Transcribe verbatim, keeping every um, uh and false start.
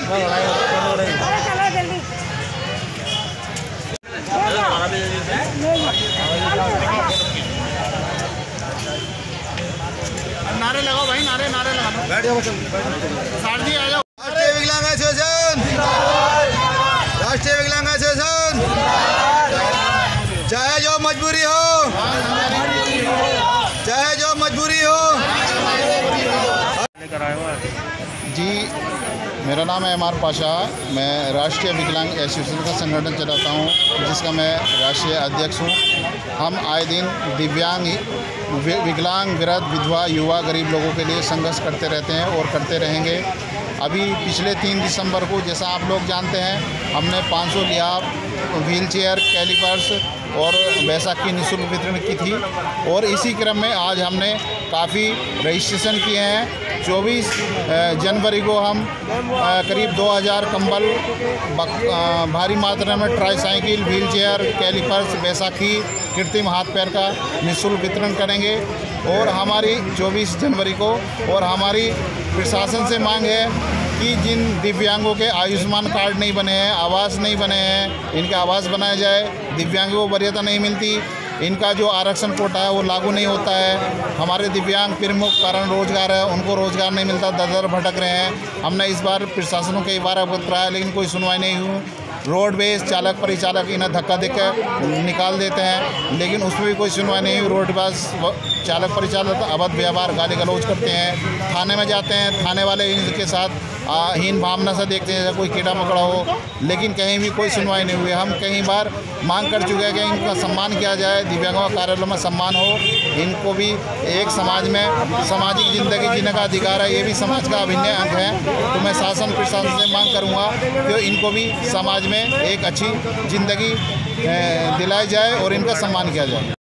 नारे लगाओ भाई, नारे नारे लगाओ। बैठ जाओ सार जी, आ जाओ। राष्ट्रीय विकलांग एसोसिएशन, राष्ट्रीय विकलांग एसोसिएशन, चाहे जो मजबूरी हो, चाहे जो मजबूरी हो। जी, मेरा नाम है एम आर पाशा। मैं राष्ट्रीय विकलांग एसोसिएशन का संगठन चलाता हूँ, जिसका मैं राष्ट्रीय अध्यक्ष हूँ। हम आए दिन दिव्यांग, विकलांग, वृद्ध, विधवा, युवा, गरीब लोगों के लिए संघर्ष करते रहते हैं और करते रहेंगे। अभी पिछले तीन दिसंबर को, जैसा आप लोग जानते हैं, हमने पाँच सौ लिया व्हील चेयर, कैलिपर्स और बैसाखी निःशुल्क वितरण की थी। और इसी क्रम में आज हमने काफ़ी रजिस्ट्रेशन किए हैं। चौबीस जनवरी को हम करीब दो हज़ार कंबल, भारी मात्रा में ट्राईसाइकिल, व्हील चेयर, कैलिपर्स, बैसाखी, कृत्रिम हाथ पैर का निःशुल्क वितरण करेंगे। और हमारी चौबीस जनवरी को और हमारी प्रशासन से मांग है कि जिन दिव्यांगों के आयुष्मान कार्ड नहीं बने हैं, आवास नहीं बने हैं, इनके आवास बनाए जाए। दिव्यांगों को वरीयता नहीं मिलती, इनका जो आरक्षण कोटा है वो लागू नहीं होता है। हमारे दिव्यांग प्रमुख कारण रोजगार है, उनको रोजगार नहीं मिलता, दर दर भटक रहे हैं। हमने इस बार प्रशासन को कई बार अवगत कराया, लेकिन कोई सुनवाई नहीं हुई। रोडवेज चालक, परिचालक इन्हें धक्का देकर निकाल देते हैं, लेकिन उस पर भी कोई सुनवाई नहीं हुई। रोडवेज चालक, परिचालक अवैध व्यवहार, गाली गलौज करते हैं। थाने में जाते हैं, थाने वाले इनके साथ हीन भावना से देखते हैं, कोई कीड़ा मकड़ा हो, लेकिन कहीं भी कोई सुनवाई नहीं हुई। हम कई बार मांग कर चुके हैं कि इनका सम्मान किया जाए, दिव्यांगों का कार्यालयों में सम्मान हो। इनको भी एक समाज में सामाजिक ज़िंदगी जीने का अधिकार है, ये भी समाज का अभिन्न अंग है। तो मैं शासन प्रशासन से मांग करूँगा कि इनको भी समाज में एक अच्छी ज़िंदगी दिलाई जाए और इनका सम्मान किया जाए।